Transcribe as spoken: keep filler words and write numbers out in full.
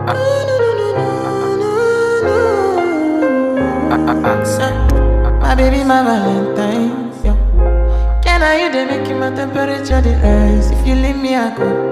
My baby, my Valentine, yo. Can I you they make my temperature the rise? If you leave me, I go